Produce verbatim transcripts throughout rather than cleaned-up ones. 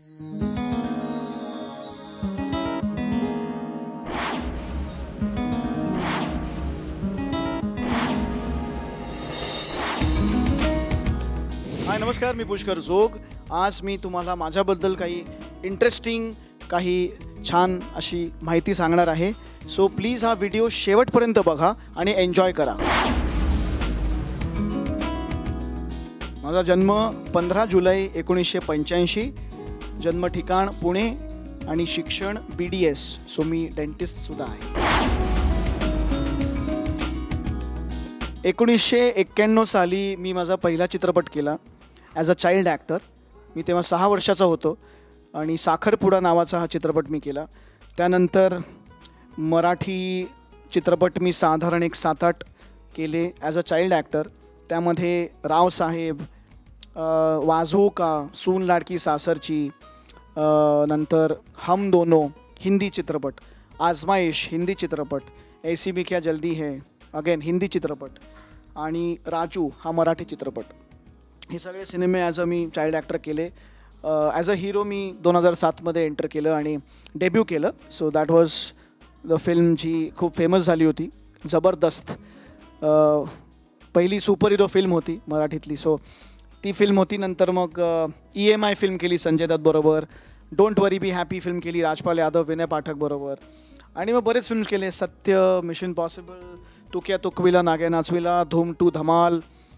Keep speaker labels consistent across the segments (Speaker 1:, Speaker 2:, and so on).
Speaker 1: हाय नमस्कार, मी पुष्कर जोग. आज मी तुम्हाला माझ्याबद्दल काही इंटरेस्टिंग, काही छान अशी माहिती सांगणार आहे. सो प्लीज हा व्हिडिओ शेवटपर्यंत बघा आणि एन्जॉय करा. माझा जन्म पंधरा जुलै एकोणीसशे पंच्याऐंशी. जन्म ठिकाण पुणे आणि शिक्षण बी डी एस. सो मी डेंटिस्टसुद्धा आहे. एकोणीसशे एक्क्याण्णव साली मी माझा पहिला चित्रपट केला ॲज अ चाइल्ड ॲक्टर. मी तेव्हा सहा वर्षाचा होतो आणि साखरपुडा नावाचा हा चित्रपट मी केला. त्यानंतर मराठी चित्रपट मी साधारण एक सात आठ केले ॲज अ चाइल्ड ॲक्टर. त्यामध्ये रावसाहेब, वाजो का, सून लाडकी सासरची, नंतर हम दोनो हिंदी चित्रपट, आजमाइश हिंदी चित्रपट, ऐसी भी क्या जल्दी है अगेन हिंदी चित्रपट आणि राजू हा मराठी चित्रपट. हे सगळे सिनेमे ॲज अ मी चाइल्ड ॲक्टर केले. ॲज अ हिरो मी दोन हजार सातमध्ये एंटर केलं आणि डेब्यू केलं. So that was the film जी खूप फेमस झाली होती, जबरदस्त. पहिली सुपर हिरो फिल्म होती मराठीतली. सो ती फिल्म होती. नंतर मग ई एम आय फिल्म केली संजय दत्त बरोबर. Don't worry be happy film केली राजपाल यादव, विनय पाठक बरोबर. आणि मग बरेच फिल्म्स केले, सत्य, मिशन पॉसिबल, तुक्या तुकविला, नाग्या नाचविला, धूम टू, धमाल.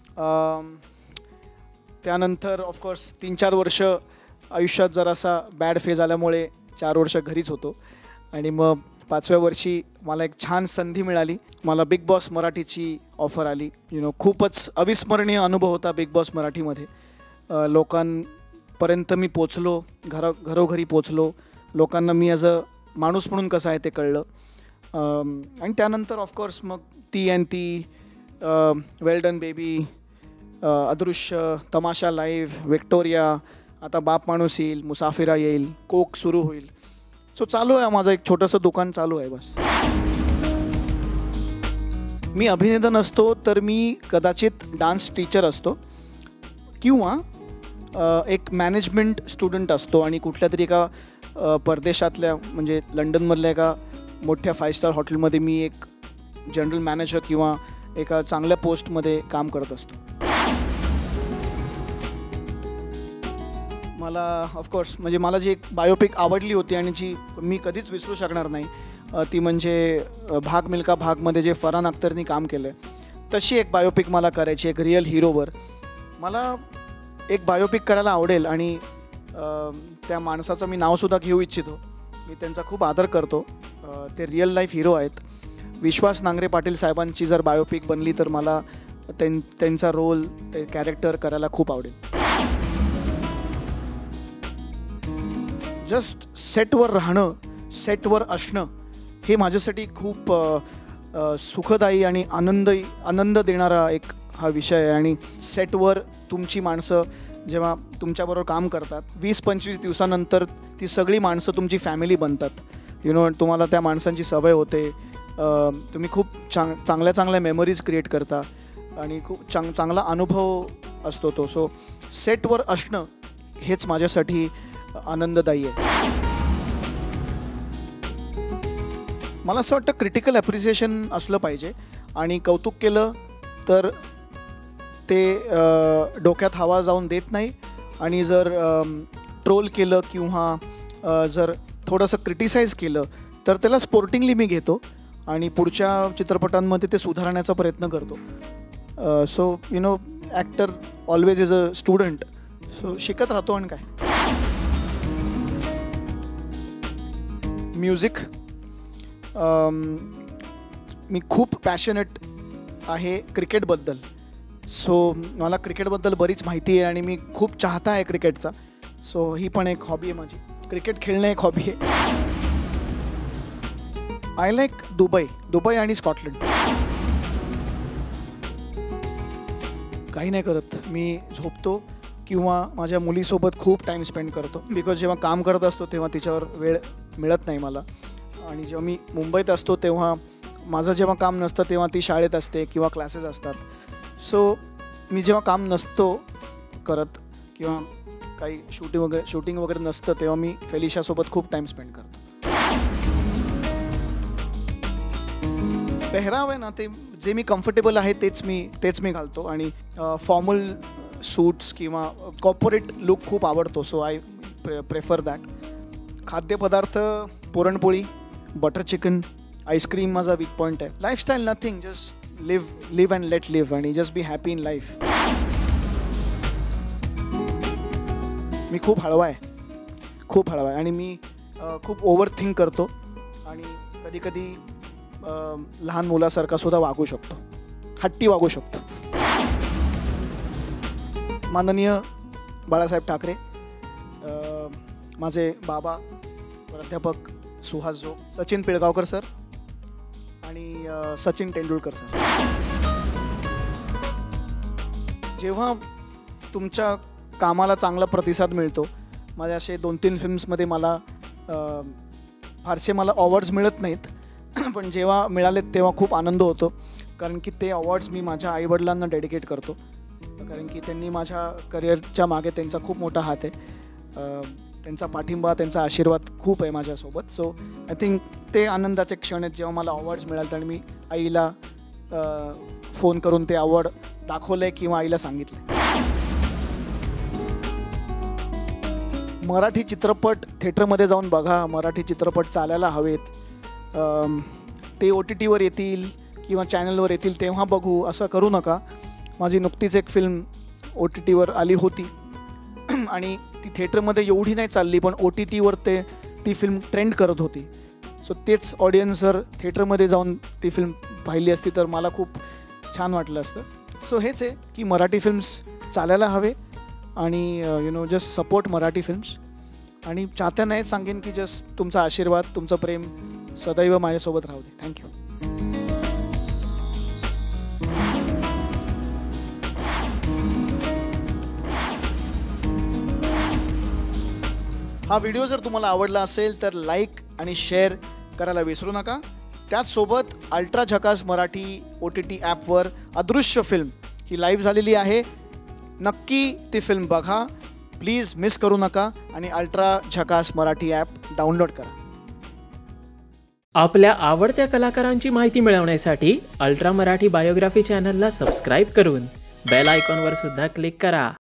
Speaker 1: त्यानंतर ऑफकोर्स तीन चार वर्ष आयुष्यात जरासा बॅड फेज आल्यामुळे चार वर्ष घरीच होतो. आणि मग पाचव्या वर्षी मला एक छान संधी मिळाली. मला बिग बॉस मराठीची ऑफर आली. यु नो खूपच अविस्मरणीय अनुभव होता बिग बॉस मराठीमध्ये. लोकांपर्यंत मी पोचलो, घरा घरोघरी पोचलो. लोकांना मी ॲज अ माणूस म्हणून कसं आहे ते कळलं. आणि त्यानंतर ऑफकोर्स मग ती अँड ती, वेल डन बेबी, अदृश्य, तमाशा लाईव्ह, विक्टोरिया, आता बाप माणूस येईल, मुसाफिरा येईल, कोक सुरू होईल. सो चालू आहे माझं एक छोटंसं दुकान चालू आहे बस. मी अभिनेता नसतो तर मी कदाचित डान्स टीचर असतो किंवा एक मॅनेजमेंट स्टुडंट असतो आणि कुठल्या तरी एका परदेशातल्या म्हणजे लंडनमधल्या एका मोठ्या फाईव्ह स्टार हॉटेलमध्ये मी एक जनरल मॅनेजर किंवा एका चांगल्या पोस्टमध्ये काम करत असतो. मला ऑफकोर्स म्हणजे मला जी एक बायोपिक आवडली होती आणि जी मी कधीच विसरू शकणार नाही ती म्हणजे भाग मिल्खा भागमध्ये जे फरहान अख्तरनी काम केलं आहे, तशी एक बायोपिक मला करायची, एक रिअल हिरोवर. मला एक बायोपिक करायला आवडेल आणि त्या माणसाचं मी नावसुद्धा घेऊ इच्छितो. मी त्यांचा खूप आदर करतो. ते रिअल लाईफ हिरो आहेत. विश्वास नांगरे पाटील साहेबांची जर बायोपिक बनली तर मला त्यां त्यांचा रोल, ते कॅरेक्टर करायला खूप आवडेल. जस्ट सेटवर राहणं, सेटवर असणं हे माझ्यासाठी खूप सुखदायी आणि आनंद आनंद देणारा एक हा विषय आहे. आणि सेटवर तुमची माणसं जेव्हा तुमच्याबरोबर काम करतात, वीस पंचवीस दिवसानंतर ती सगळी माणसं तुमची फॅमिली बनतात. यु नो तुम्हाला त्या माणसांची सवय होते. तुम्ही खूप चांग चांगल्या चांगल्या मेमरीज क्रिएट करता आणि खूप चांग चांगला अनुभव असतो तो. सो सेटवर असणं हेच माझ्यासाठी आनंददायी आहे. मला असं वाटतं क्रिटिकल ॲप्रिसिएशन असलं पाहिजे आणि कौतुक केलं तर ते डोक्यात हवा जाऊन देत नाही. आणि जर ट्रोल केलं किंवा जर थोडंसं क्रिटिसाइज केलं तर त्याला स्पोर्टिंगली मी घेतो आणि पुढच्या चित्रपटांमध्ये ते सुधारण्याचा प्रयत्न करतो. So you know actor always is a student. So शिकत राहतो. आणि काय म्युझिक, मी खूप पॅशनेट आहे क्रिकेटबद्दल. सो मला क्रिकेटबद्दल बरीच माहिती आहे आणि मी खूप चाहता आहे क्रिकेटचा. सो ही पण एक हॉबी आहे माझी. क्रिकेट खेळणं एक हॉबी आहे. आय लाईक दुबई दुबई आणि स्कॉटलंड. काही नाही करत, मी झोपतो किंवा माझ्या मुलीसोबत खूप टाईम स्पेंड करतो. बिकॉज जेव्हा काम करत असतो तेव्हा तिच्यावर वेळ मिळत नाही मला. आणि जेव्हा मी मुंबईत असतो तेव्हा माझं जेव्हा काम नसतं तेव्हा ती शाळेत असते किंवा क्लासेस असतात. सो मी जेव्हा काम नसतो करत किंवा काही शूटिंग वगैरे शूटिंग वगैरे नसतं तेव्हा मी फेलिशासोबत खूप टाईम स्पेंड करतो. पेहराव आहे ना, ते जे मी कम्फर्टेबल आहे तेच मी तेच मी घालतो. आणि फॉर्मल सूट्स किंवा कॉर्पोरेट लुक खूप आवडतो, सो आय प्रेफर दॅट. खाद्यपदार्थ पुरणपोळी, बटर चिकन, आईस्क्रीम माझा वीक पॉईंट आहे. Lifestyle nothing, just live live and let live आणि just be happy in life. मी खूप हळवा आहे, खूप हळवा आहे आणि मी खूप ओव्हर थिंक करतो आणि कधी कधी लहान मुलासारखा सुद्धा वागू शकतो, हट्टी वागू शकतो. माननीय बाळासाहेब ठाकरे, माझे बाबा प्राध्यापक सुहास जोग, सचिन पिळगावकर सर आणि सचिन तेंडुलकर सर. जेव्हा तुमच्या कामाला चांगला प्रतिसाद मिळतो, माझ्या असे दोन तीन फिल्म्समध्ये मला फारसे मला अवॉर्ड्स मिळत नाहीत, पण जेव्हा मिळालेत तेव्हा खूप आनंद होतो, कारण की ते अवॉर्ड्स मी माझ्या आईवडिलांना डेडिकेट करतो, कारण की त्यांनी माझ्या करिअरच्या मागे त्यांचा खूप मोठा हात आहे. त्यांचा पाठिंबा, त्यांचा आशीर्वाद खूप आहे माझ्यासोबत. सो आय थिंक ते आनंदाचे क्षण आहेत जेव्हा मला अवॉर्ड्स मिळाले आणि मी आईला फोन करून ते अवॉर्ड दाखवलं आहे किंवा आईला सांगितलं. मराठी चित्रपट थिएटरमध्ये जाऊन बघा, मराठी चित्रपट चालायला हवेत. ते ओ टी टीवर येतील किंवा चॅनलवर येतील तेव्हा बघू असं करू नका. माझी नुकतीच एक फिल्म ओ टी टीवर आली होती आणि ती थिएटरमध्ये एवढी नाही चालली, पण ओ टी टीवर ते ती फिल्म ट्रेंड करत होती. सो तेच ऑडियन्स जर थिएटरमध्ये जाऊन ती फिल्म पाहिली असती तर मला खूप छान वाटलं असतं. सो हेच आहे की मराठी फिल्म्स चालायला हवे आणि you know just support Marathi films. आणि चाहत्यांना हेच सांगेन की जस्ट तुमचा आशीर्वाद, तुमचं प्रेम सदैव माझ्यासोबत राहू दे. थँक्यू. हा व्हिडिओ जर तुम्हाला आवडला असेल तर लाईक आणि शेअर करायला विसरू नका. त्याचसोबत अल्ट्रा झकास मराठी ओ टी टी ॲपवर अदृश्य फिल्म ही लाईव्ह झालेली आहे. नक्की ती फिल्म बघा, प्लीज मिस करू नका आणि अल्ट्रा झकास मराठी ॲप डाउनलोड करा.
Speaker 2: आपल्या आवडत्या कलाकारांची माहिती मिळवण्यासाठी अल्ट्रा मराठी बायोग्राफी चॅनलला सबस्क्राईब करून बेल आयकॉनवर सुद्धा क्लिक करा.